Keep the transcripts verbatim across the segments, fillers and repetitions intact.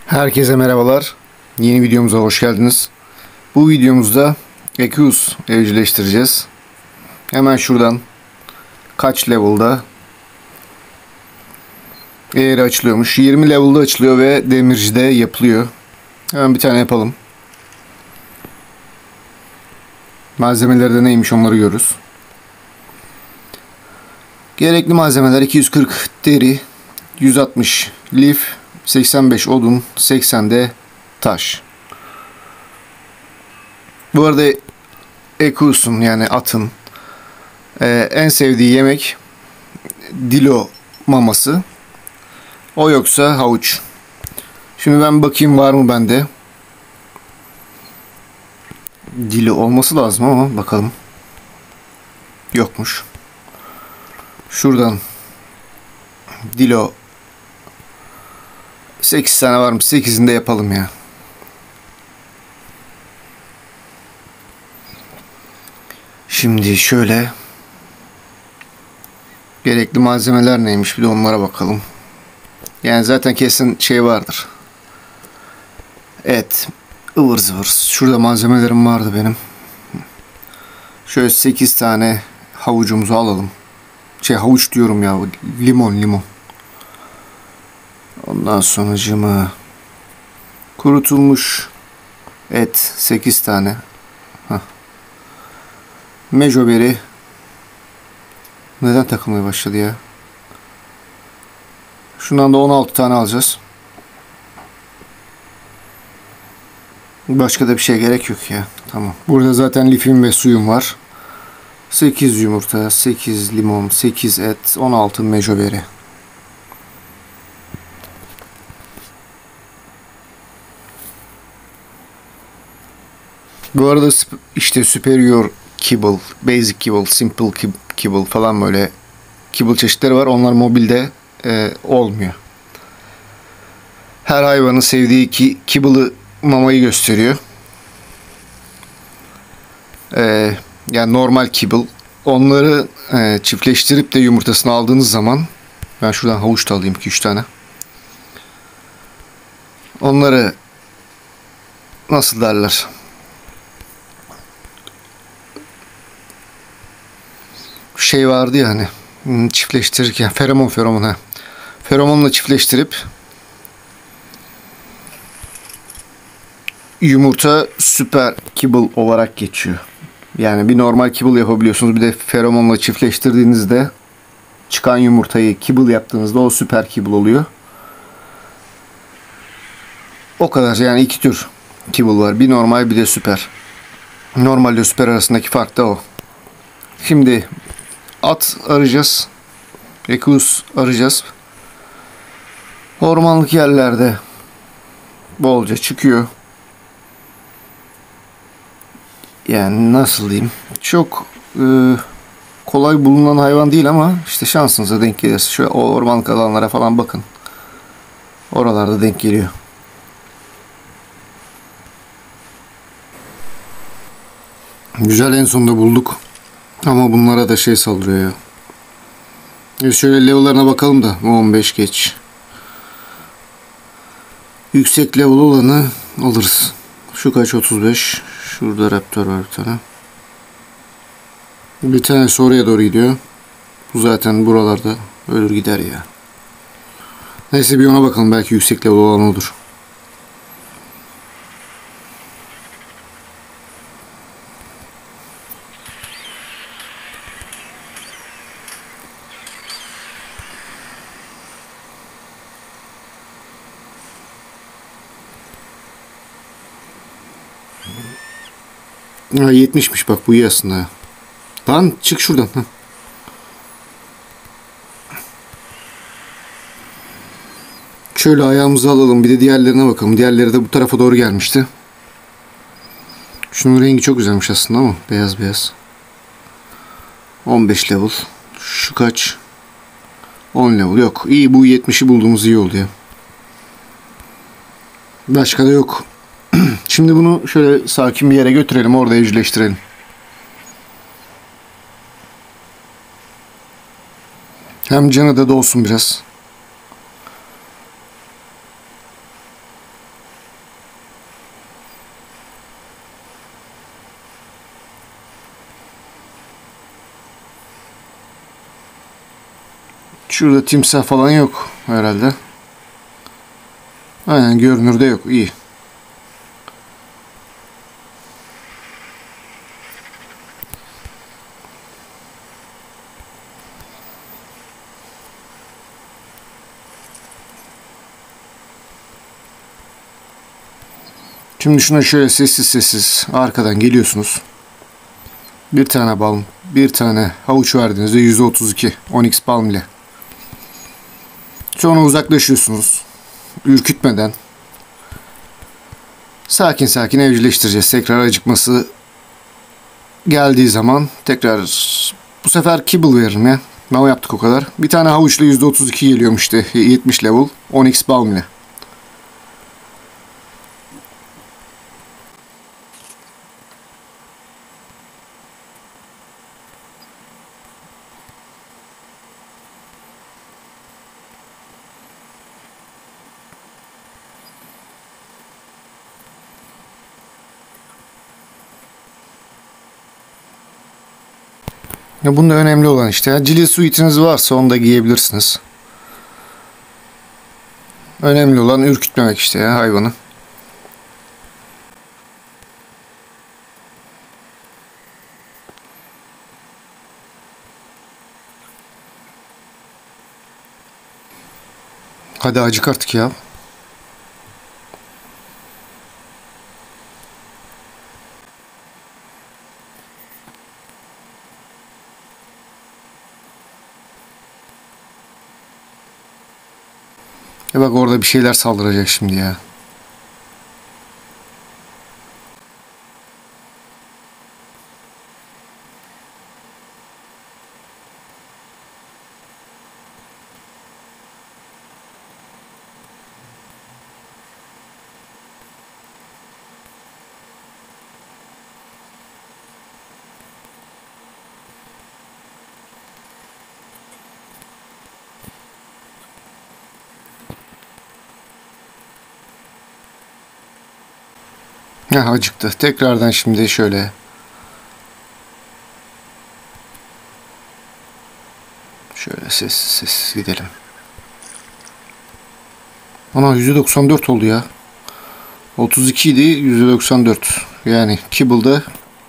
Herkese merhabalar. Yeni videomuza hoş geldiniz. Bu videomuzda Equus evcilleştireceğiz. Hemen şuradan kaç level'da eğer açılıyormuş. yirmi level'da açılıyor ve demircide yapılıyor. Hemen bir tane yapalım. Malzemeleri de neymiş onları görürüz. Gerekli malzemeler iki yüz kırk deri, yüz altmış lif, seksen beş odun, seksen de taş. Bu arada Equus'un yani atın e, en sevdiği yemek dilo maması. O yoksa havuç. Şimdi ben bakayım var mı bende. Dilo olması lazım ama bakalım. Yokmuş. Şuradan dilo sekiz tane var mı? sekizini de yapalım ya. Şimdi şöyle gerekli malzemeler neymiş bir de onlara bakalım. Yani zaten kesin şey vardır. Et, ıvır zıvır. Şurada malzemelerim vardı benim. Şöyle sekiz tane havucumuzu alalım. Şey havuç diyorum ya. Limon limon. Ondan sonracığıma kurutulmuş et sekiz tane. Heh. Mejoberi neden takılmaya başladı ya? Şundan da on altı tane alacağız. Başka da bir şey gerek yok ya. Tamam. Burada zaten lifim ve suyum var. sekiz yumurta, sekiz limon, sekiz et, on altı mejoberi. Bu arada işte superior kibble, basic kibble, simple kibble falan böyle kibble çeşitleri var. Onlar mobilde e, olmuyor. Her hayvanın sevdiği ki kibble'ı mamayı gösteriyor. E, yani normal kibble. Onları e, çiftleştirip de yumurtasını aldığınız zaman ben şuradan havuç da alayım iki üç tane. Onları nasıl derler? Şey vardı ya hani çiftleştirirken feromon feromon ha. Feromonla çiftleştirip yumurta süper kibble olarak geçiyor. Yani bir normal kibble yapabiliyorsunuz. Bir de feromonla çiftleştirdiğinizde çıkan yumurtayı kibble yaptığınızda o süper kibble oluyor. O kadar yani iki tür kibble var. Bir normal bir de süper. Normal ile süper arasındaki fark da o. Şimdi at arayacağız. Equus arayacağız. Ormanlık yerlerde bolca çıkıyor. Yani nasıl diyeyim? Çok e, kolay bulunan hayvan değil ama işte şansınıza denk gelirse şöyle o ormanlık alanlara falan bakın. Oralarda denk geliyor. Güzel, en sonunda bulduk. Ama bunlara da şey saldırıyor ya. E şöyle level'larına bakalım da on beş geç. Yüksek level olanı alırız. Şu kaç? otuz beş. Şurada raptor var bir tane. Bir tanesi oraya doğru gidiyor. Bu zaten buralarda ölür gider ya. Neyse bir ona bakalım. Belki yüksek level olan olur. Ha, yetmişmiş bak, bu iyi aslında. Lan çık şuradan. Heh. Şöyle ayağımızı alalım. Bir de diğerlerine bakalım. Diğerleri de bu tarafa doğru gelmişti. Şunun rengi çok güzelmiş aslında ama beyaz beyaz. on beş level. Şu kaç? on level. Yok. İyi, bu yetmişi bulduğumuz iyi oldu ya. Başka da yok. Şimdi bunu şöyle sakin bir yere götürelim. Orada evcilleştirelim. Hem canı da dolsun biraz. Şurada timsah falan yok herhalde. Aynen, görünürde yok. İyi. Şimdi şuna şöyle sessiz sessiz arkadan geliyorsunuz. Bir tane bal, bir tane havuç verdiğinizde yüzde otuz iki Onyx Palm ile. Sonra uzaklaşıyorsunuz. Ürkütmeden. Sakin sakin evcilleştireceğiz. Tekrar acıkması geldiği zaman tekrar bu sefer kibble veririm ya. Ne yaptık o kadar. Bir tane havuçla yüzde otuz iki geliyormuş işte. yetmiş level. Onyx Palm ile. Ya bunda önemli olan işte. Cili suitiniz varsa onu da giyebilirsiniz. Önemli olan ürkütmemek işte ya hayvanı. Hadi acık artık ya. E bak, orada bir şeyler saldıracak şimdi ya. Heh, acıktı. Tekrardan şimdi şöyle. Şöyle sessiz sessiz gidelim. Ana yüzde doksan dört oldu ya. otuz iki idi, yüzde doksan dört. Yani Kibble'da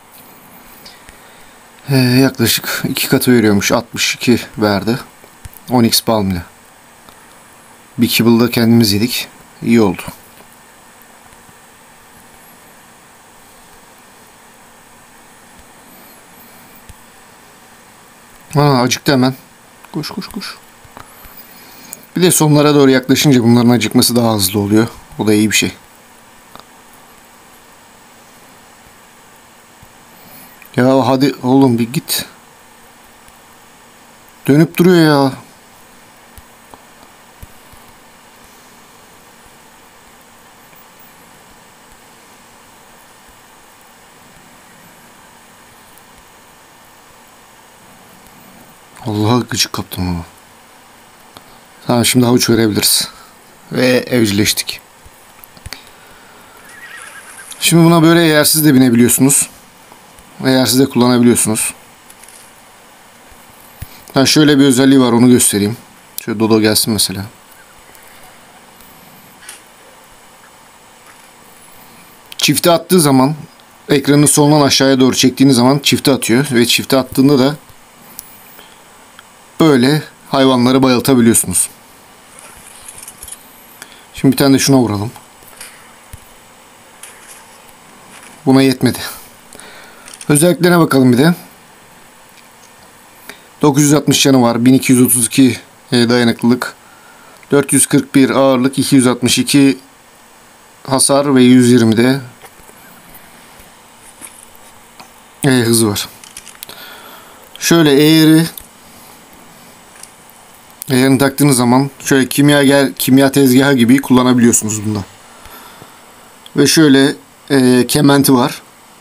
e, yaklaşık iki katı veriyormuş. altmış iki verdi. Onyx Palm ile. Bir Kibble'da kendimiz yedik. İyi oldu. Aa, acıktı hemen. Koş koş koş. Bir de sonlara doğru yaklaşınca bunların acıkması daha hızlı oluyor. O da iyi bir şey. Ya hadi oğlum bir git. Dönüp duruyor ya. Allah'a gıcık kaptım ama. Tamam, şimdi havuç verebiliriz. Ve evcilleştik. Şimdi buna böyle yersiz de binebiliyorsunuz. Yersiz de kullanabiliyorsunuz. Ha, şöyle bir özelliği var, onu göstereyim. Şöyle Dodo gelsin mesela. Çifte attığı zaman ekranın solundan aşağıya doğru çektiğiniz zaman çifte atıyor. Ve çifte attığında da böyle hayvanları bayıltabiliyorsunuz. Şimdi bir tane de şuna vuralım. Buna yetmedi. Özelliklerine bakalım bir de. dokuz yüz altmış canı var. bin iki yüz otuz iki dayanıklılık. dört yüz kırk bir ağırlık. iki yüz altmış iki hasar ve yüz yirmi de e, hızı var. Şöyle eğri eğerini taktığınız zaman şöyle kimya gel kimya tezgahı gibi kullanabiliyorsunuz bunda. Ve şöyle e, kementi var.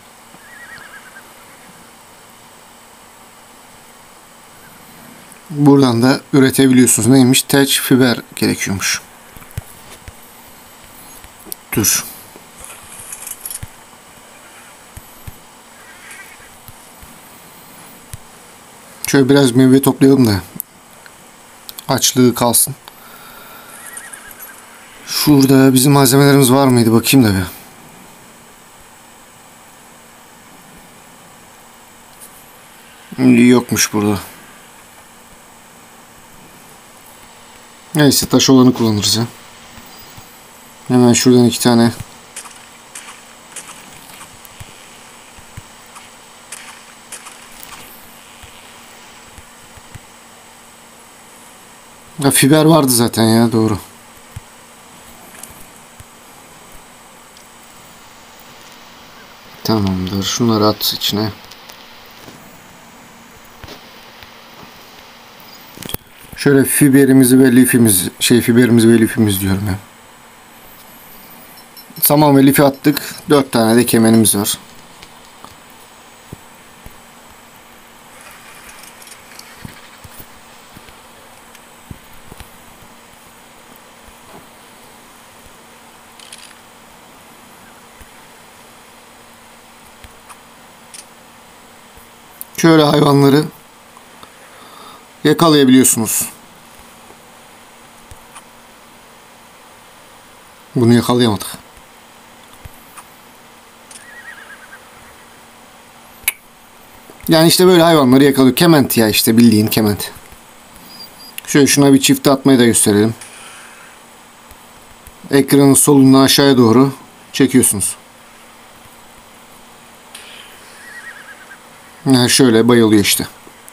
Buradan da üretebiliyorsunuz. Neymiş? Teç fiber gerekiyormuş. Dur. Şöyle biraz meyve toplayalım da Açlığı kalsın. Şurada bizim malzemelerimiz var mıydı? Bakayım da bir. Yokmuş burada. Neyse taş olanı kullanırız ya. Hemen şuradan iki tane. Ya fiber vardı zaten ya, doğru. Tamamdır. Şunları at içine. Şöyle fiberimizi ve lifimizi, şey fiberimizi ve lifimiz diyorum ya. Saman ve lifi attık. Dört tane de kemenimiz var. Şöyle hayvanları yakalayabiliyorsunuz. Bunu yakalayamadık. Yani işte böyle hayvanları yakalıyor. Kement ya, işte bildiğin kement. Şöyle şuna bir çifte atmayı da gösterelim. Ekranın solundan aşağıya doğru çekiyorsunuz. Yani şöyle bayılıyor işte.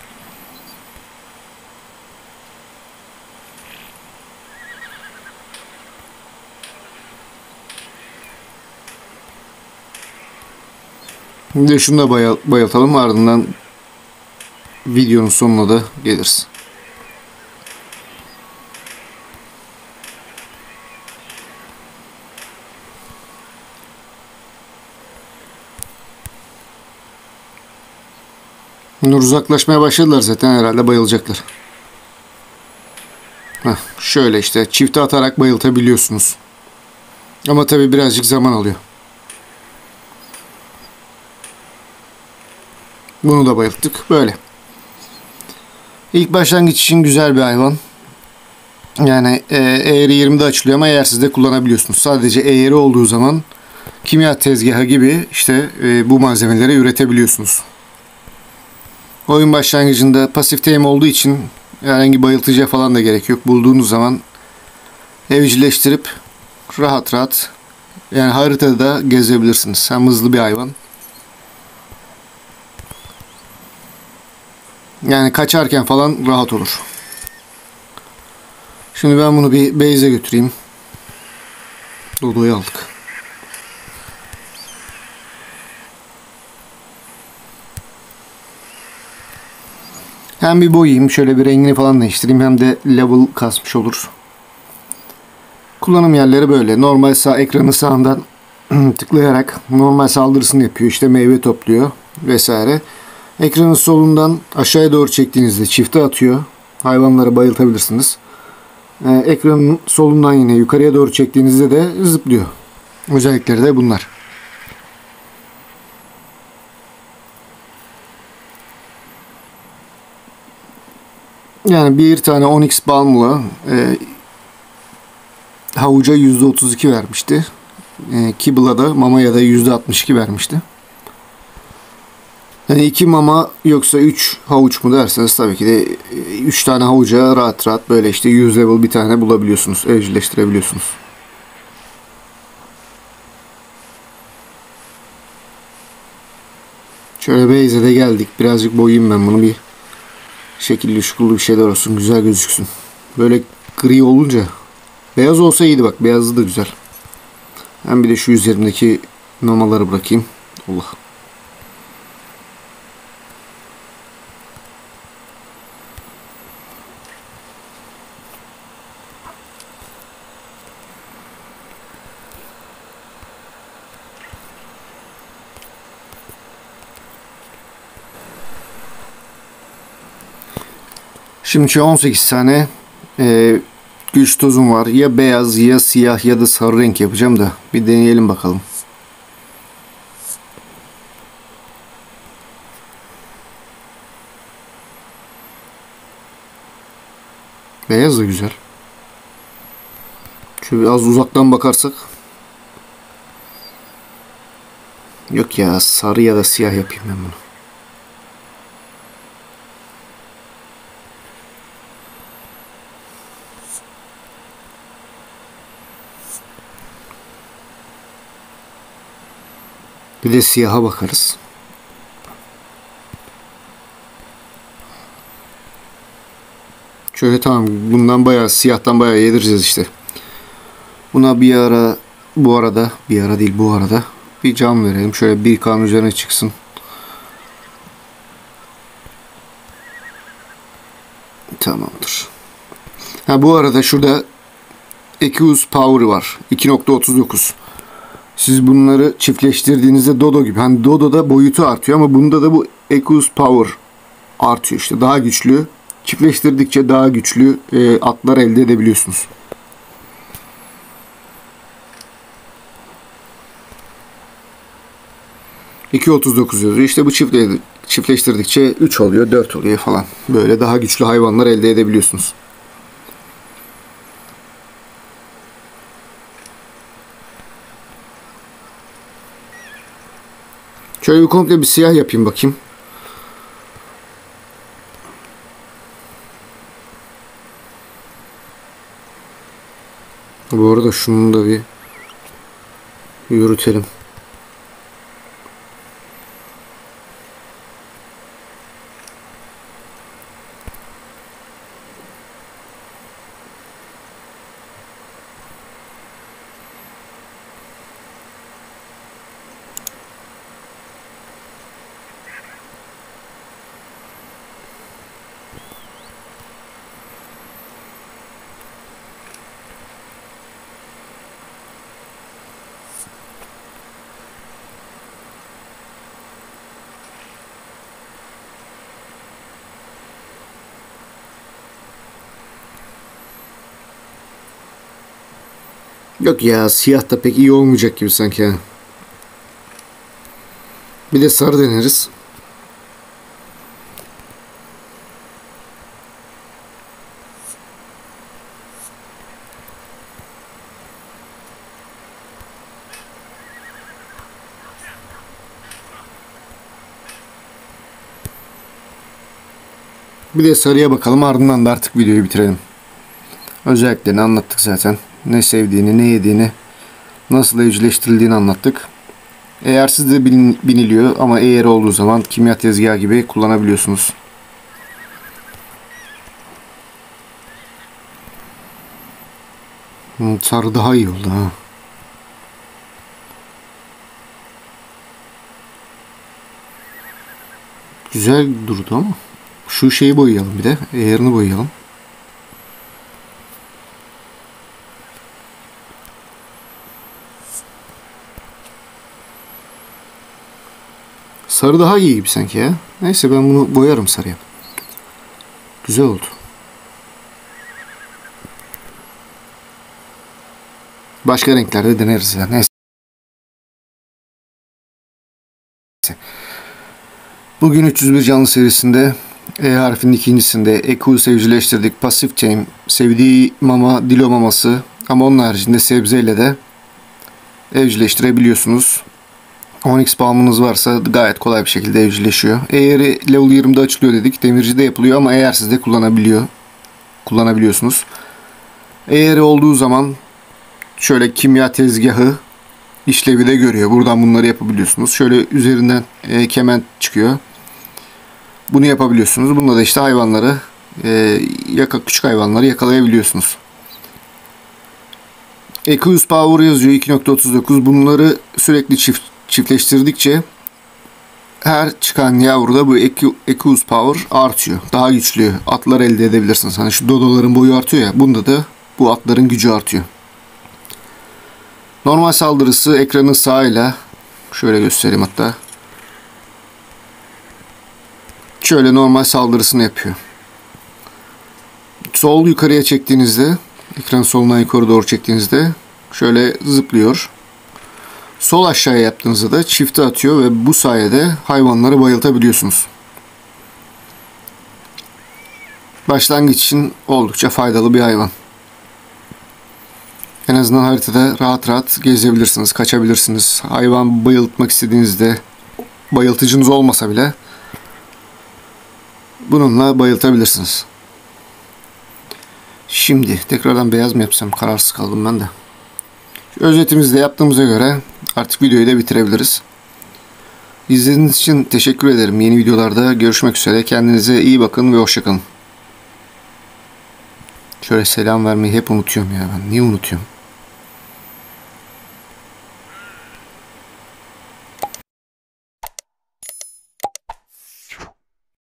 Bir de şunu da bayıl bayıltalım, ardından videonun sonuna da geliriz. Bunlar uzaklaşmaya başladılar zaten, herhalde bayılacaklar. Heh, şöyle işte çifte atarak bayıltabiliyorsunuz. Ama tabi birazcık zaman alıyor. Bunu da bayılttık. Böyle. İlk başlangıç için güzel bir hayvan. Yani e, eğri yirmide açılıyor ama eğersiz de kullanabiliyorsunuz. Sadece eğri olduğu zaman kimya tezgahı gibi işte e, bu malzemeleri üretebiliyorsunuz. Oyun başlangıcında pasif tame olduğu için herhangi bayıltıcıya falan da gerek yok. Bulduğunuz zaman evcilleştirip rahat rahat, yani haritada gezebilirsiniz. Hem hızlı bir hayvan. Yani kaçarken falan rahat olur. Şimdi ben bunu bir base'e götüreyim. Dodo'yu aldık. Hem bir boyayayım, şöyle bir rengini falan değiştireyim, hem de level kasmış olur. Kullanım yerleri böyle. Normal sağ ekranı sağından tıklayarak normal saldırısını yapıyor. İşte meyve topluyor vesaire. Ekranın solundan aşağıya doğru çektiğinizde çifte atıyor. Hayvanları bayıltabilirsiniz. Ee, ekranın solundan yine yukarıya doğru çektiğinizde de zıplıyor. Özellikleri de bunlar. Yani bir tane Onyx Balm'la e, havuca yüzde otuz iki vermişti. E, Kibble'a da mamaya da yüzde altmış iki vermişti. Yani iki mama yoksa üç havuç mu derseniz, tabii ki de üç tane havuca rahat rahat böyle işte yüz level bir tane bulabiliyorsunuz. Evcilleştirebiliyorsunuz. Şöyle base'e de geldik. Birazcık boyayayım ben bunu, bir şekilli şukullu bir şeyler olsun. Güzel gözüksün. Böyle gri olunca, beyaz olsa iyiydi bak. Beyazı da güzel. Ben bir de şu üzerindeki mamaları bırakayım. Allah. Şimdi on sekiz tane e, güç tozum var. Ya beyaz ya siyah ya da sarı renk yapacağım da bir deneyelim bakalım. Beyaz da güzel. Şöyle az uzaktan bakarsak. Yok ya, sarı ya da siyah yapayım ben bunu. Bir de siyaha bakarız. Şöyle tamam, bundan bayağı siyahtan bayağı yedireceğiz işte. Buna bir ara, bu arada bir ara değil bu arada bir cam verelim. Şöyle bir K'nın üzerine çıksın. Tamamdır. Ha, bu arada şurada Equus Power var. iki nokta otuz dokuz. Siz bunları çiftleştirdiğinizde Dodo gibi. Hani Dodo'da boyutu artıyor ama bunda da bu Equus Power artıyor işte. Daha güçlü. Çiftleştirdikçe daha güçlü e, atlar elde edebiliyorsunuz. iki nokta otuz dokuz yazıyor. İşte bu çiftle, çiftleştirdikçe üç oluyor, dört oluyor falan. Böyle daha güçlü hayvanlar elde edebiliyorsunuz. Şöyle bir komple bir siyah yapayım bakayım. Bu arada şunu da bir yürütelim. Yok ya, siyah da pek iyi olmayacak gibi sanki. Bir de sarı deneriz. Bir de sarıya bakalım, ardından da artık videoyu bitirelim. Özelliklerini anlattık zaten. Ne sevdiğini, ne yediğini, nasıl evcilleştirildiğini anlattık. Eğer sizde bin, biniliyor ama eğer olduğu zaman kimya tezgahı gibi kullanabiliyorsunuz. Hmm, sarı daha iyi oldu ha. Güzel durdu ama. Şu şeyi boyayalım bir de. Eğerini boyayalım. Sarı daha iyi gibi sanki ya. Neyse, ben bunu boyarım sarıya. Güzel oldu. Başka renklerde deneriz ya. Neyse. Bugün üç yüz bir canlı serisinde E harfinin ikincisinde Equus evcilleştirdik. Pasif tame. Sevdiği mama dilo maması. Ama onun haricinde sebzeyle de evcilleştirebiliyorsunuz. on x palmınız varsa gayet kolay bir şekilde evcilleşiyor. Eğeri level yirmide açılıyor dedik. Demircide yapılıyor ama eğersiz de kullanabiliyor. Kullanabiliyorsunuz. Eğeri olduğu zaman şöyle kimya tezgahı işlevi de görüyor. Buradan bunları yapabiliyorsunuz. Şöyle üzerinden e, kemen çıkıyor. Bunu yapabiliyorsunuz. Bunda da işte hayvanları, e, yaka, küçük hayvanları yakalayabiliyorsunuz. Equus Power yazıyor iki nokta otuz dokuz. Bunları sürekli çift, çiftleştirdikçe her çıkan yavruda bu Equus Power artıyor. Daha güçlü atlar elde edebilirsiniz. Hani şu dodoların boyu artıyor ya. Bunda da bu atların gücü artıyor. Normal saldırısı ekranın sağıyla, şöyle göstereyim hatta. Şöyle normal saldırısını yapıyor. Sol yukarıya çektiğinizde, ekran soluna yukarı doğru çektiğinizde şöyle zıplıyor. Sol aşağıya yaptığınızda da çifte atıyor ve bu sayede hayvanları bayıltabiliyorsunuz. Başlangıç için oldukça faydalı bir hayvan. En azından haritada rahat rahat gezebilirsiniz, kaçabilirsiniz. Hayvan bayıltmak istediğinizde, bayıltıcınız olmasa bile bununla bayıltabilirsiniz. Şimdi tekrardan beyaz mı yapsam, kararsız kaldım ben de. Özetimizi de yaptığımıza göre artık videoyu da bitirebiliriz. İzlediğiniz için teşekkür ederim. Yeni videolarda görüşmek üzere. Kendinize iyi bakın ve hoşça kalın. Şöyle selam vermeyi hep unutuyorum ya ben. Niye unutuyorum?